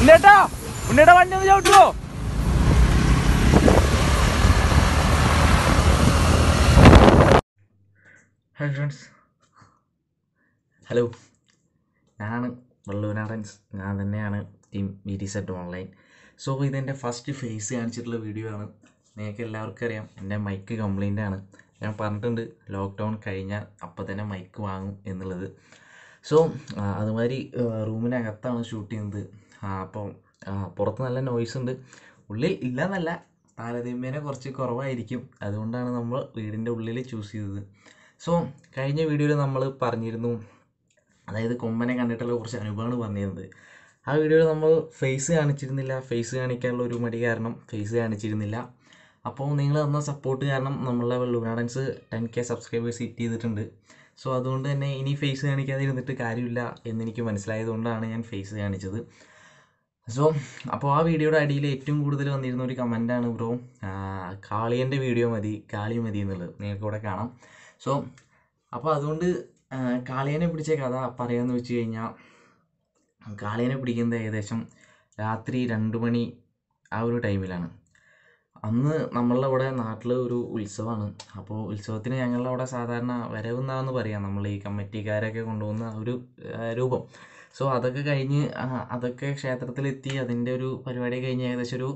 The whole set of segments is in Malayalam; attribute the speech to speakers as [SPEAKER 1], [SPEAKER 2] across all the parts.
[SPEAKER 1] ഉണ്ണേട്ടാ ഉണ്ണേട്ടാ വണ്ടി ഒന്ന് ചവിട്ടുവോ?
[SPEAKER 2] ഹായ് ഫ്രണ്ട്സ്, ഹലോ, ഞാനാണ് വള്ളൂനാടൻസ്. ഞാൻ തന്നെയാണ് ടീം VTZ ഓൺലൈൻ. സോ ഇതെൻ്റെ ഫസ്റ്റ് ഫേസ് കാണിച്ചിട്ടുള്ള വീഡിയോ ആണ്. നിങ്ങൾക്ക് എല്ലാവർക്കും അറിയാം എൻ്റെ മൈക്ക് കംപ്ലൈൻ്റ് ആണ്. ഞാൻ പറഞ്ഞിട്ടുണ്ട് ലോക്ക്ഡൗൺ കഴിഞ്ഞാൽ അപ്പം തന്നെ മൈക്ക് വാങ്ങും എന്നുള്ളത്. സോ അതുമാതിരി റൂമിനകത്താണ് ഷൂട്ട് ചെയ്യുന്നത്. അപ്പോൾ പുറത്ത് നല്ല നോയ്സ് ഉണ്ട്, ഉള്ളിൽ ഇല്ലയെന്നല്ല, താരതമ്യേന കുറച്ച് കുറവായിരിക്കും. അതുകൊണ്ടാണ് നമ്മൾ വീടിൻ്റെ ഉള്ളിൽ ചൂസ് ചെയ്തത്. സോ കഴിഞ്ഞ വീഡിയോയിൽ നമ്മൾ പറഞ്ഞിരുന്നു, അതായത് കൊമ്പനെ കണ്ടിട്ടുള്ള കുറച്ച് അനുഭവമാണ് പറഞ്ഞിരുന്നത്. ആ വീഡിയോയിൽ നമ്മൾ ഫേസ് കാണിച്ചിരുന്നില്ല. ഫേസ് കാണിക്കാനുള്ള ഒരു മടി കാരണം ഫേസ് കാണിച്ചിരുന്നില്ല. അപ്പോൾ നിങ്ങൾ തന്ന സപ്പോർട്ട് കാരണം നമ്മളുടെ വള്ളൂനാടൻസ് 10K സബ്സ്ക്രൈബേഴ്സ് ഹിറ്റ് ചെയ്തിട്ടുണ്ട്. സോ അതുകൊണ്ട് തന്നെ ഇനി ഫേസ് കാണിക്കാതെ ഇരുന്നിട്ട് കാര്യമില്ല എന്നെനിക്ക് മനസ്സിലായതുകൊണ്ടാണ് ഞാൻ ഫേസ് കാണിച്ചത്. സോ അപ്പോൾ ആ വീഡിയോയുടെ അടിയിൽ ഏറ്റവും കൂടുതൽ വന്നിരുന്ന ഒരു കമൻറ്റാണ്, ബ്രോ കാളിയൻ്റെ വീഡിയോ മതി, കാളി മതി എന്നുള്ളത്. നിങ്ങൾക്ക് ഇവിടെ കാണാം. സോ അപ്പോൾ അതുകൊണ്ട് കാളിയനെ പിടിച്ച കഥ പറയാമെന്ന് വെച്ച് കഴിഞ്ഞാൽ, കാളിയനെ പിടിക്കുന്നത് ഏകദേശം രാത്രി 2 മണി ആ ഒരു ടൈമിലാണ്. അന്ന് നമ്മളുടെ ഇവിടെ നാട്ടിൽ ഒരു ഉത്സവമാണ്. അപ്പോൾ ഉത്സവത്തിന് ഞങ്ങളുടെ അവിടെ സാധാരണ വരവെന്നാന്ന് പറയാം, നമ്മൾ ഈ കമ്മിറ്റിക്കാരൊക്കെ കൊണ്ടുപോകുന്ന ഒരു രൂപം. സോ അതൊക്കെ കഴിഞ്ഞ് അതൊക്കെ ക്ഷേത്രത്തിലെത്തി അതിൻ്റെ ഒരു പരിപാടി കഴിഞ്ഞ് ഏകദേശം ഒരു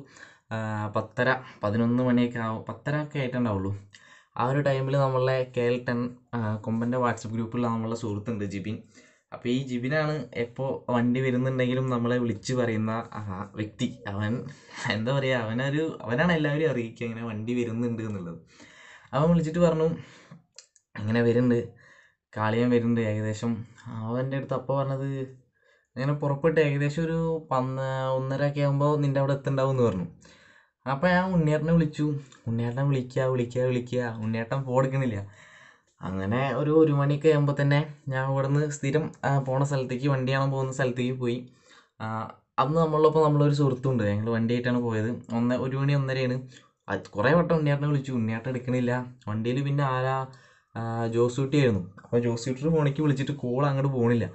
[SPEAKER 2] 10:30 11 മണിയൊക്കെ ആവും, 10:30 ഒക്കെ ആയിട്ടുണ്ടാവുള്ളൂ. ആ ഒരു ടൈമിൽ നമ്മളെ KL10 കൊമ്പൻ്റെ വാട്സപ്പ് ഗ്രൂപ്പിലുള്ള നമ്മളെ സുഹൃത്തുണ്ട് ജിബിൻ. അപ്പോൾ ഈ ജിബിനാണ് എപ്പോൾ വണ്ടി വരുന്നുണ്ടെങ്കിലും നമ്മളെ വിളിച്ച് പറയുന്ന വ്യക്തി. അവൻ എന്താ പറയുക, അവനാണ് എല്ലാവരും അറിയിക്കുക ഇങ്ങനെ വണ്ടി വരുന്നുണ്ട് എന്നുള്ളത്. അവൻ വിളിച്ചിട്ട് പറഞ്ഞു ഇങ്ങനെ വരുന്നുണ്ട്, കാളിയൻ വരുന്നുണ്ട്. ഏകദേശം അവൻ്റെ അടുത്ത് അപ്പോൾ പറഞ്ഞത് അങ്ങനെ പുറപ്പെട്ട് ഏകദേശം ഒരു 1:30 ഒക്കെ ആകുമ്പോൾ നിൻ്റെ അവിടെ എത്തുണ്ടാവും എന്ന് പറഞ്ഞു. അപ്പോൾ ഞാൻ ഉണ്ണിയേട്ടനെ വിളിച്ചു. ഉണ്ണിയേട്ടനെ വിളിക്കുക, ഉണ്ണിയേട്ടൻ പോടുക്കണില്ല. അങ്ങനെ ഒരു 1 മണിയൊക്കെ ആകുമ്പോൾ തന്നെ ഞാൻ ഇവിടെ നിന്ന് സ്ഥിരം പോണ സ്ഥലത്തേക്ക്, വണ്ടി കാണാൻ പോകുന്ന സ്ഥലത്തേക്ക് പോയി. അന്ന് നമ്മളൊപ്പം നമ്മളൊരു സുഹൃത്തുണ്ട്, ഞങ്ങൾ വണ്ടിയായിട്ടാണ് പോയത്. 1 മണി 1:30 കുറേ വട്ടം ഉണ്ണിയേട്ടനെ വിളിച്ചു, ഉണ്ണിയേട്ടൻ എടുക്കണില്ല. വണ്ടിയിൽ പിന്നെ ആരാ ജോസൂട്ടി ആയിരുന്നു. അപ്പോൾ ജോസൂട്ടിയുടെ ഫോണിലേക്ക് വിളിച്ചിട്ട് കോൾ അങ്ങോട്ട് പോകണില്ല.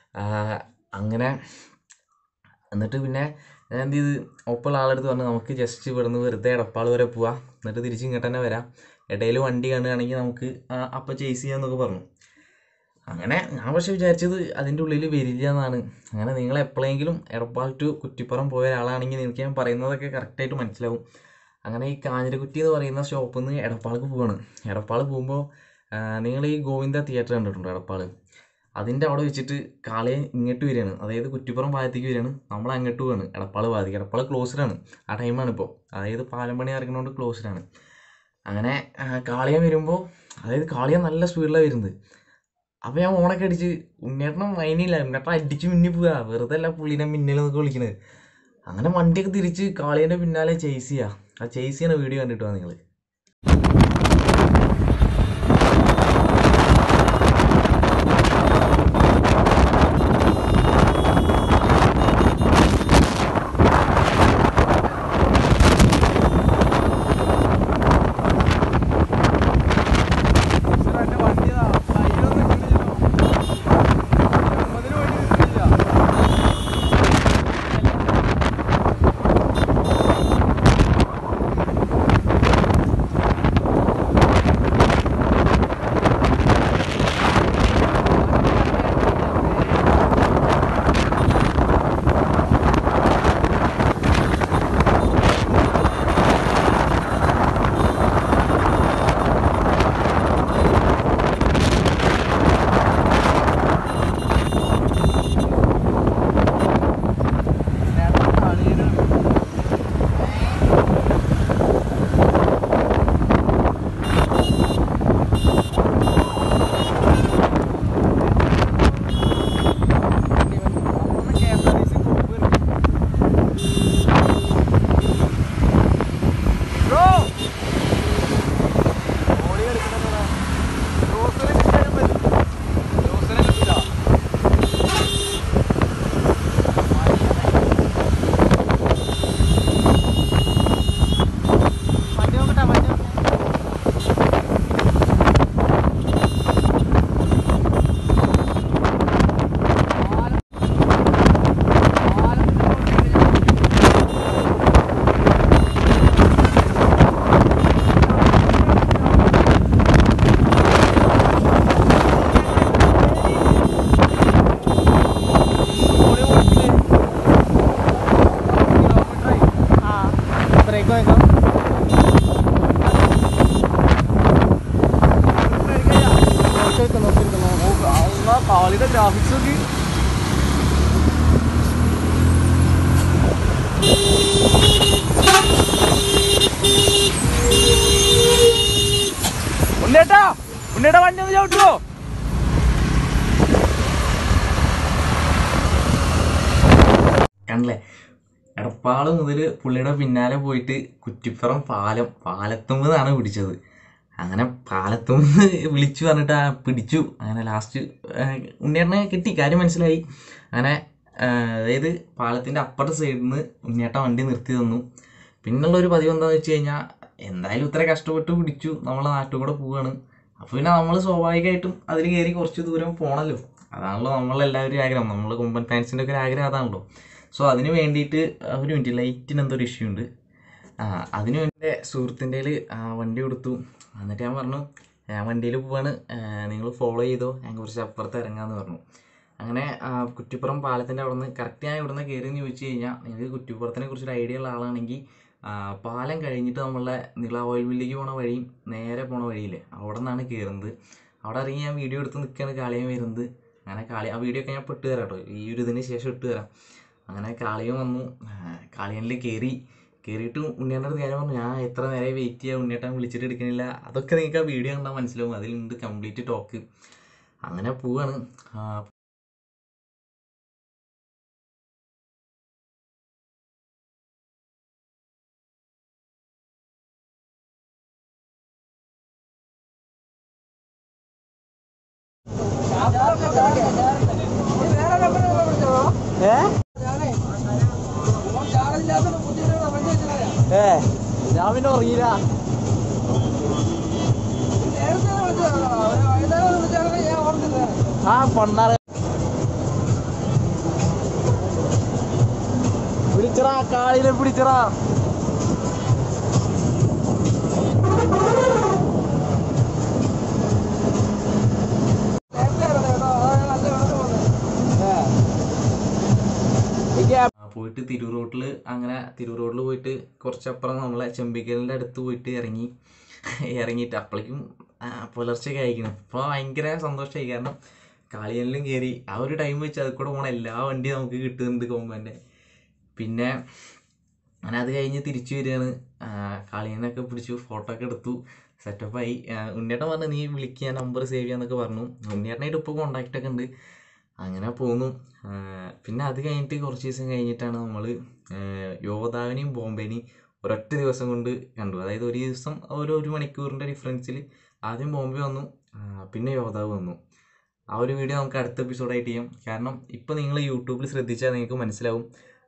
[SPEAKER 2] അങ്ങനെ എന്നിട്ട് പിന്നെ ഞാൻ എന്ത് ചെയ്ത്, ഒപ്പമുള്ള ആളെടുത്ത് പറഞ്ഞു നമുക്ക് ജസ്റ്റ് ഇവിടെ നിന്ന് വെറുതെ എടപ്പാൾ വരെ പോവാം, എന്നിട്ട് തിരിച്ച് ഇങ്ങോട്ട് തന്നെ വരാം, ഇടയിൽ വണ്ടി കാണുകയാണെങ്കിൽ നമുക്ക് അപ്പം ചേസ് ചെയ്യാമെന്നൊക്കെ പറഞ്ഞു. അങ്ങനെ ഞാൻ പക്ഷേ വിചാരിച്ചത് അതിൻ്റെ ഉള്ളിൽ വരില്ല എന്നാണ്. അങ്ങനെ നിങ്ങൾ എപ്പോഴെങ്കിലും എടപ്പാൾ ടു കുറ്റിപ്പുറം പോയ ഒരാളാണെങ്കിൽ നിങ്ങൾക്ക് ഞാൻ പറയുന്നതൊക്കെ കറക്റ്റായിട്ട് മനസ്സിലാവും. അങ്ങനെ ഈ കാഞ്ഞിരക്കുറ്റി എന്ന് പറയുന്ന ഷോപ്പിൽ നിന്ന് എടപ്പാൾക്ക് പോവാണ്. എടപ്പാൾ പോകുമ്പോൾ നിങ്ങൾ ഈ ഗോവിന്ദ തിയേറ്റർ കണ്ടിട്ടുണ്ടോ എടപ്പാൾ? അതിൻ്റെ അവിടെ വെച്ചിട്ട് കാളിയൻ ഇങ്ങോട്ട് വരികയാണ്, അതായത് കുറ്റിപ്പുറം ഭാഗത്തേക്ക് വരികയാണ്. നമ്മൾ അങ്ങോട്ട് പോവാണ് എടപ്പാൾ ഭാഗത്തേക്ക്. എടപ്പാൾ ക്ലോസ്ഡാണ് ആ ടൈമാണ് ഇപ്പോൾ, അതായത് പാലമ്പണി ഇറങ്ങുന്നതുകൊണ്ട് ക്ലോസ്ഡാണ്. അങ്ങനെ കാളിയൻ വരുമ്പോൾ, അതായത് കാളിയൻ നല്ല സ്പീഡിലാണ് വരുന്നത്. അപ്പോൾ ഞാൻ ഓണൊക്കെ അടിച്ച്, ഉണ്ണിയേട്ടനും മൈനില്ല, ഉണ്ണിയേട്ടൻ അടിച്ച് മിന്നി പോവുക, വെറുതെ അല്ല പുള്ളിനെ മിന്നലെന്നൊക്കെ വിളിക്കുന്നത്. അങ്ങനെ വണ്ടിയൊക്കെ തിരിച്ച് കാളിയൻ്റെ പിന്നാലെ ചേസ് ചെയ്യുക. ആ ചേസ് ചെയ്യുന്ന വീഡിയോ കണ്ടിട്ട് വാ നിങ്ങൾ.
[SPEAKER 1] ഉണ്ണേട്ടാ ഉണ്ണേട്ടാ വണ്ടി ഒന്ന് ചവിട്ടുവോ?
[SPEAKER 2] കണ്ടില്ലേ, എടപ്പാള് മുതൽ പുള്ളിയുടെ പിന്നാലെ പോയിട്ട് കുറ്റിപ്പുറം പാലത്തുമ്പതാണ് പിടിച്ചത്. അങ്ങനെ പാലത്തുമ്പ് വിളിച്ചു പറഞ്ഞിട്ട് പിടിച്ചു. അങ്ങനെ ലാസ്റ്റ് ഉണ്ണിയേട്ടനെ കിട്ടി, കാര്യം മനസ്സിലായി. അങ്ങനെ അതായത് പാലത്തിൻ്റെ അപ്പുറത്തെ സൈഡിൽ നിന്ന് ഉണ്ണിയേട്ടൻ വണ്ടി നിർത്തി തന്നു. പിന്നുള്ളൊരു പതിവ് എന്താണെന്ന് വെച്ച് കഴിഞ്ഞാൽ, എന്തായാലും ഇത്ര കഷ്ടപ്പെട്ട് പിടിച്ചു, നമ്മളെ നാട്ടിൽ കൂടെ പോവുകയാണ്. അപ്പോൾ പിന്നെ നമ്മൾ സ്വാഭാവികമായിട്ടും അതിൽ കയറി കുറച്ച് ദൂരം പോകണമല്ലോ. അതാണല്ലോ നമ്മളെല്ലാവരും ആഗ്രഹം, നമ്മൾ കൊമ്പൻ ഫാൻസിൻ്റെ ഒക്കെ ഒരു ആഗ്രഹം അതാണല്ലോ. സോ അതിന് വേണ്ടിയിട്ട് ഒരു മിനിറ്റ്, ലൈറ്റിന് എന്തോ ഒരു ഇഷ്യൂ ഉണ്ട്. അതിന് വേണ്ടി സുഹൃത്തിൻ്റെ വണ്ടി കൊടുത്തു. എന്നിട്ട് ഞാൻ പറഞ്ഞു, ഞാൻ വണ്ടിയിൽ പോവാണ്, നിങ്ങൾ ഫോളോ ചെയ്തോ, ഞാൻ കുറച്ച് അപ്പുറത്ത് ഇറങ്ങാമെന്ന് പറഞ്ഞു. അങ്ങനെ കുറ്റിപ്പുറം പാലത്തിൻ്റെ അവിടെ നിന്ന് കറക്റ്റ് ഞാൻ ഇവിടുന്ന് കയറിയെന്ന് ചോദിച്ചു കഴിഞ്ഞാൽ, നിങ്ങൾക്ക് കുറ്റിപ്പുറത്തിനെ കുറിച്ചൊരു ഐഡിയ ഉള്ള ആളാണെങ്കിൽ പാലം കഴിഞ്ഞിട്ട് നമ്മളുടെ നിള ഓയിൽ മില്ലിലേക്ക് പോണ വഴിയും നേരെ പോണ വഴിയില്ലേ, അവിടെ നിന്നാണ് കയറുന്നത്. അവിടെ ഇറങ്ങി ഞാൻ വീഡിയോ എടുത്ത് നിൽക്കുകയാണ്, കാളിയം വരുന്നത്. അങ്ങനെ ആ വീഡിയോ ഒക്കെ ഞാൻ ഇട്ട് തരാം കേട്ടോ, ഈ ഒരു ഇതിന് ശേഷം ഇട്ട് തരാം. അങ്ങനെ കാളിയം വന്നു, കാളിയനിൽ കയറിയിട്ട് ഉണ്ണിയേട്ടൻ്റെ അടുത്ത് കാര്യം പറഞ്ഞു, ഞാൻ എത്ര നേരം വെയിറ്റ് ചെയ്യുക, ഉണ്ണിയേട്ടൻ വിളിച്ചിട്ട് എടുക്കുന്നില്ല. അതൊക്കെ നിങ്ങൾക്ക് ആ വീഡിയോ കണ്ടാൽ മനസ്സിലാവും, അതിലുണ്ട് കംപ്ലീറ്റ് ടോക്ക്. അങ്ങനെ പോവാണ്.
[SPEAKER 1] ഞാൻ പിന്നെ അറിയില്ല. പൊണ്ണാറ് പിടിച്ചറാ, കാളിനെ പിടിച്ചറാ.
[SPEAKER 2] പോയിട്ട് തിരൂർ റോഡിൽ പോയിട്ട് കുറച്ചപ്പുറം നമ്മളെ ചെമ്പിക്കലിൻ്റെ അടുത്ത് പോയിട്ട് ഇറങ്ങിയിട്ട് അപ്പോഴേക്കും പുലർച്ചയൊക്കെ അയക്കണം. അപ്പോൾ ഭയങ്കര സന്തോഷമായി, കാരണം കാളിയനിലും കയറി ആ ഒരു ടൈം വെച്ച് അതിൽ കൂടെ പോകണ എല്ലാ വണ്ടിയും നമുക്ക് കിട്ടുന്നുണ്ട് കൊമ്പൻ്റെ. പിന്നെ അങ്ങനെ അത് കഴിഞ്ഞ് തിരിച്ചു വരികയാണ്. കാളിയനൊക്കെ പിടിച്ചു, ഫോട്ടോ ഒക്കെ എടുത്തു, സെറ്റപ്പായി. ഉണ്ണിയേട്ടൻ പറഞ്ഞു, നീ വിളിക്കുക, നമ്പർ സേവ് ചെയ്യാന്നൊക്കെ പറഞ്ഞു. ഉണ്ണിയേട്ടനായിട്ട് ഇപ്പോൾ കോണ്ടാക്റ്റൊക്കെ ഉണ്ട്. അങ്ങനെ പോന്നു. പിന്നെ അത് കഴിഞ്ഞിട്ട് കുറച്ച് ദിവസം കഴിഞ്ഞിട്ടാണ് നമ്മൾ യോദ്ധാവിനെയും ബോംബെനെയും ഒരൊറ്റ ദിവസം കൊണ്ട് കണ്ടു. അതായത് ഒരു ദിവസം ഒരു മണിക്കൂറിൻ്റെ ഡിഫറൻസിൽ ആദ്യം ബോംബെ വന്നു, പിന്നെ യോദ്ധാവ് വന്നു. ആ ഒരു വീഡിയോ നമുക്ക് അടുത്ത എപ്പിസോഡായിട്ട് ചെയ്യാം. കാരണം ഇപ്പോൾ നിങ്ങൾ യൂട്യൂബിൽ ശ്രദ്ധിച്ചാൽ നിങ്ങൾക്ക് മനസ്സിലാവും,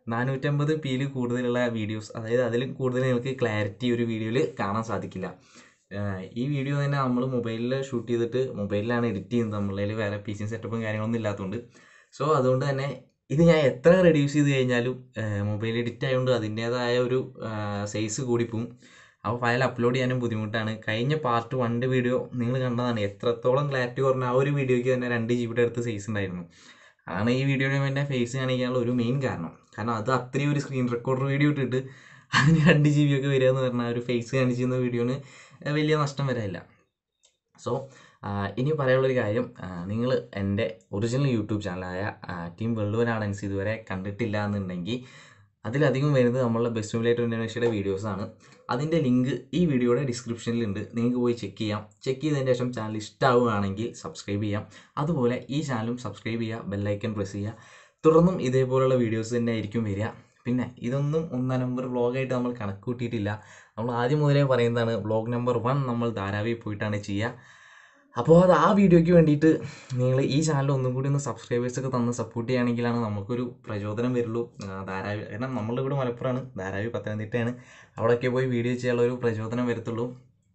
[SPEAKER 2] 450p കൂടുതലുള്ള വീഡിയോസ്, അതായത് അതിലും കൂടുതൽ നിങ്ങൾക്ക് ക്ലാരിറ്റി ഒരു വീഡിയോയിൽ കാണാൻ സാധിക്കില്ല. ഈ വീഡിയോ തന്നെ നമ്മൾ മൊബൈലിൽ ഷൂട്ട് ചെയ്തിട്ട് മൊബൈലിലാണ് എഡിറ്റ് ചെയ്യുന്നത്, നമ്മളതിൽ വേറെ PC സെറ്റപ്പും കാര്യങ്ങളൊന്നും ഇല്ലാത്തതുകൊണ്ട്. സോ അതുകൊണ്ട് തന്നെ ഇത് ഞാൻ എത്ര റെഡ്യൂസ് ചെയ്ത് കഴിഞ്ഞാലും മൊബൈൽ എഡിറ്റ് ആയതുകൊണ്ട് അതിൻ്റേതായ ഒരു സൈസ് കൂടിപ്പോവും. അപ്പോൾ ഫയൽ അപ്ലോഡ് ചെയ്യാനും ബുദ്ധിമുട്ടാണ്. കഴിഞ്ഞ പാർട്ട് 1 വീഡിയോ നിങ്ങൾ കണ്ടതാണ്, എത്രത്തോളം ക്ലാരിറ്റി കുറഞ്ഞ ആ ഒരു വീഡിയോയ്ക്ക് തന്നെ 2GB അടുത്ത് സൈസ് ഉണ്ടായിരുന്നു. അതാണ് ഈ വീഡിയോയുടെ എൻ്റെ ഫേസ് കാണിക്കാനുള്ള ഒരു മെയിൻ കാരണം. കാരണം അത് അത്രയും ഒരു സ്ക്രീൻ റെക്കോർഡർ വീഡിയോ ഇട്ടിട്ട് അതിന് 2GB ഒക്കെ വരിക എന്ന് പറഞ്ഞാൽ ഒരു ഫേസ് കാണിച്ചിരുന്ന വീഡിയോന് വലിയ നഷ്ടം വരാനില്ല. സോ ഇനി പറയാനുള്ളൊരു കാര്യം, നിങ്ങൾ എൻ്റെ ഒറിജിനൽ യൂട്യൂബ് ചാനലായ ടീം വെള്ളുവൻ ആർഡൻസ് ഇതുവരെ കണ്ടിട്ടില്ല എന്നുണ്ടെങ്കിൽ അതിലധികം വരുന്നത് നമ്മളുടെ ബെസ്റ്റ് സിമുലേറ്റർ ഇന്തോനേഷ്യയുടെ വീഡിയോസാണ്. അതിൻ്റെ ലിങ്ക് ഈ വീഡിയോയുടെ ഡിസ്ക്രിപ്ഷനിലുണ്ട്, നിങ്ങൾക്ക് പോയി ചെക്ക് ചെയ്യാം. ചെക്ക് ചെയ്തതിന് ശേഷം ചാനൽ ഇഷ്ടമാവുകയാണെങ്കിൽ സബ്സ്ക്രൈബ് ചെയ്യാം. അതുപോലെ ഈ ചാനലും സബ്സ്ക്രൈബ് ചെയ്യുക, ബെല്ലൈക്കൺ പ്രസ് ചെയ്യുക. തുടർന്നും ഇതേപോലുള്ള വീഡിയോസ് തന്നെ ആയിരിക്കും വരിക. പിന്നെ ഇതൊന്നും 1 നമ്പർ വ്ളോഗായിട്ട് നമ്മൾ കണക്ക് കൂട്ടിയിട്ടില്ല. നമ്മൾ ആദ്യം മുതലേ പറയുന്നതാണ്, വ്ളോഗ് നമ്പർ 1 നമ്മൾ ധാരാവിയിൽ പോയിട്ടാണ് ചെയ്യുക. അപ്പോൾ അത് ആ വീഡിയോയ്ക്ക് വേണ്ടിയിട്ട് നിങ്ങൾ ഈ ചാനൽ ഒന്നും കൂടി ഒന്ന് സബ്സ്ക്രൈബേഴ്സൊക്കെ തന്ന് സപ്പോർട്ട് ചെയ്യുകയാണെങ്കിലാണ് നമുക്കൊരു പ്രചോദനം വരുള്ളൂ. ധാരാവി, കാരണം നമ്മളുടെ ഇവിടെ മലപ്പുറമാണ്, ധാരാവി പത്തനംതിട്ടയാണ്, അവിടെയൊക്കെ പോയി വീഡിയോ ചെയ്യാനുള്ള ഒരു പ്രചോദനം വരത്തുള്ളൂ.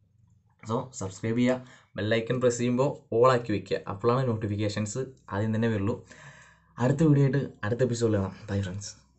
[SPEAKER 2] സോ സബ്സ്ക്രൈബ് ചെയ്യുക, ബെല്ലൈക്കൺ പ്രസ് ചെയ്യുമ്പോൾ ഓൾ ആക്കി വയ്ക്കുക, അപ്പോഴാണ് നോട്ടിഫിക്കേഷൻസ് ആദ്യം തന്നെ വരുള്ളൂ. അടുത്ത വീഡിയോ ആയിട്ട് അടുത്ത എപ്പിസോഡിൽ കാണാം. Bye friends.